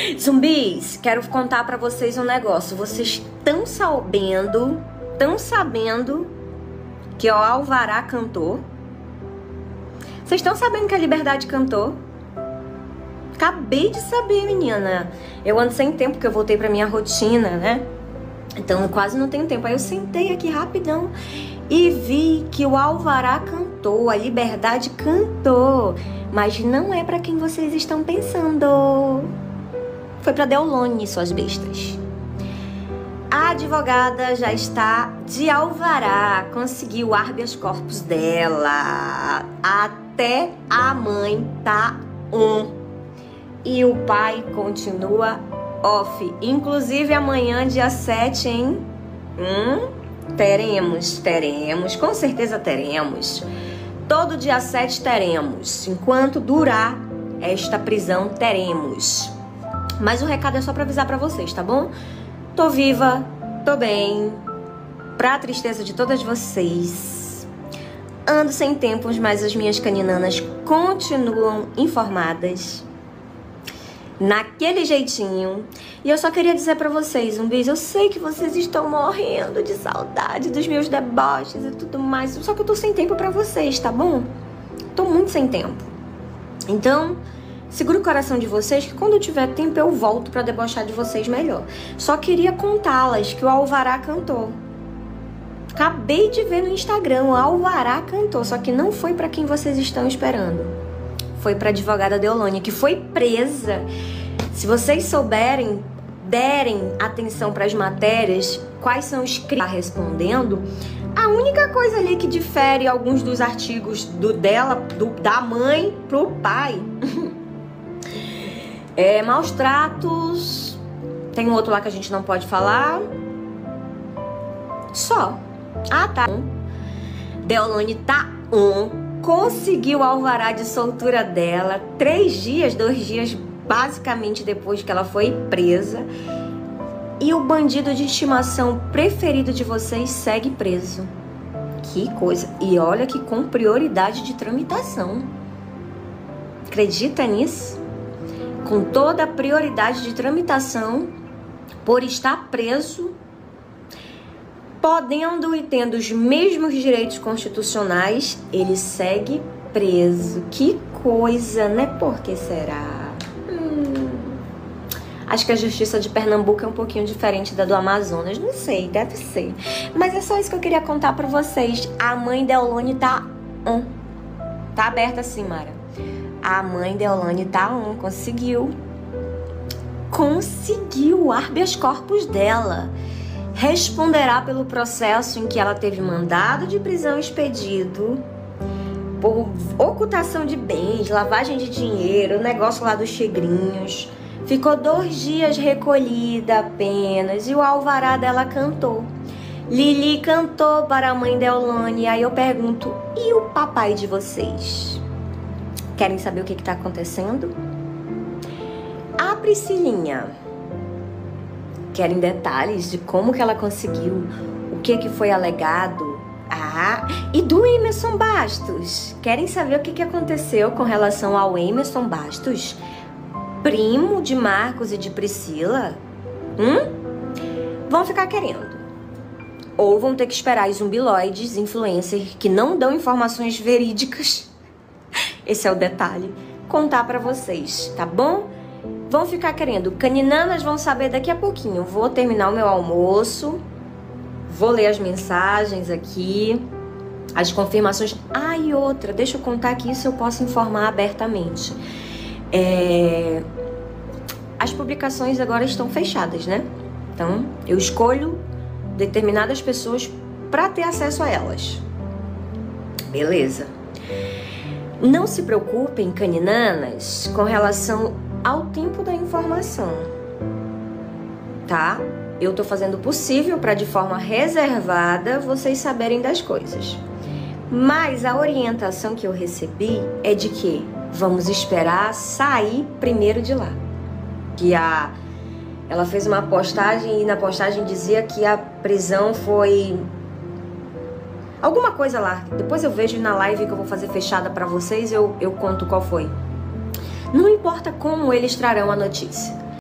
Zumbis, quero contar pra vocês um negócio. Vocês estão sabendo que o Alvará cantou? Vocês estão sabendo que a Liberdade cantou? Acabei de saber, menina. Eu ando sem tempo, porque eu voltei pra minha rotina, né? Então eu quase não tenho tempo. Aí eu sentei aqui rapidão e vi que o Alvará cantou, a Liberdade cantou. Mas não é pra quem vocês estão pensando. Foi pra Deolane, suas bestas. A advogada já está de alvará, conseguiu o habeas corpus dela. Até a mãe tá on. E o pai continua off. Inclusive amanhã, dia 7, hein? Teremos, com certeza teremos. Todo dia 7 teremos. Enquanto durar esta prisão, teremos. Mas o recado é só pra avisar pra vocês, tá bom? Tô viva, tô bem. Pra tristeza de todas vocês. Ando sem tempos, mas as minhas caninanas continuam informadas. Naquele jeitinho. E eu só queria dizer pra vocês, zumbis, eu sei que vocês estão morrendo de saudade dos meus deboches e tudo mais. Só que eu tô sem tempo pra vocês, tá bom? Tô muito sem tempo. Então, segura o coração de vocês que quando eu tiver tempo eu volto pra debochar de vocês melhor. Só queria contá-las que o Alvará cantou. Acabei de ver no Instagram, o Alvará cantou, só que não foi pra quem vocês estão esperando. Foi pra advogada Deolane, que foi presa. Se vocês souberem, derem atenção pras matérias, quais são os crimes que está respondendo, a única coisa ali que difere alguns dos artigos da mãe pro pai é maus tratos. Tem um outro lá que a gente não pode falar. Só. Ah, tá. Deolane tá conseguiu o alvará de soltura dela 2 dias basicamente depois que ela foi presa. E o bandido de estimação preferido de vocês segue preso. Que coisa. E olha que com prioridade de tramitação. Acredita nisso? Com toda a prioridade de tramitação, por estar preso, podendo e tendo os mesmos direitos constitucionais, ele segue preso. Que coisa, né? Por que será? Acho que a justiça de Pernambuco é um pouquinho diferente da do Amazonas. Não sei, deve ser. Mas é só isso que eu queria contar pra vocês. A mãe Deolane tá on. Tá aberta assim, Mara. A mãe Deolane tá on. Conseguiu o habeas corpus dela. Responderá pelo processo em que ela teve mandado de prisão expedido por ocultação de bens, lavagem de dinheiro, o negócio lá dos tigrinhos. Ficou 2 dias recolhida apenas e o alvará dela cantou. Lili cantou para a mãe Deolane. E aí eu pergunto, e o papai de vocês? Querem saber o que está acontecendo? A Priscilinha. Querem detalhes de como que ela conseguiu, o que foi alegado? E do Emerson Bastos. Querem saber o que aconteceu com relação ao Emerson Bastos? Primo de Marcos e de Priscila? Vão ficar querendo. Ou vão ter que esperar os zumbiloides, influencers, que não dão informações verídicas. Esse é o detalhe. Contar pra vocês, tá bom? Vão ficar querendo. Caninanas vão saber daqui a pouquinho. Vou terminar o meu almoço. Vou ler as mensagens aqui. As confirmações. E outra. Deixa eu contar que isso eu posso informar abertamente. As publicações agora estão fechadas, né? Então, eu escolho determinadas pessoas para ter acesso a elas. Beleza. Não se preocupem, caninanas, com relação ao tempo da informação, tá? Eu tô fazendo o possível para de forma reservada vocês saberem das coisas. Mas a orientação que eu recebi é de que vamos esperar sair primeiro de lá. Que ela fez uma postagem e na postagem dizia que a prisão foi alguma coisa lá. Depois eu vejo na live que eu vou fazer fechada para vocês, eu conto qual foi. Não importa como eles trarão a notícia.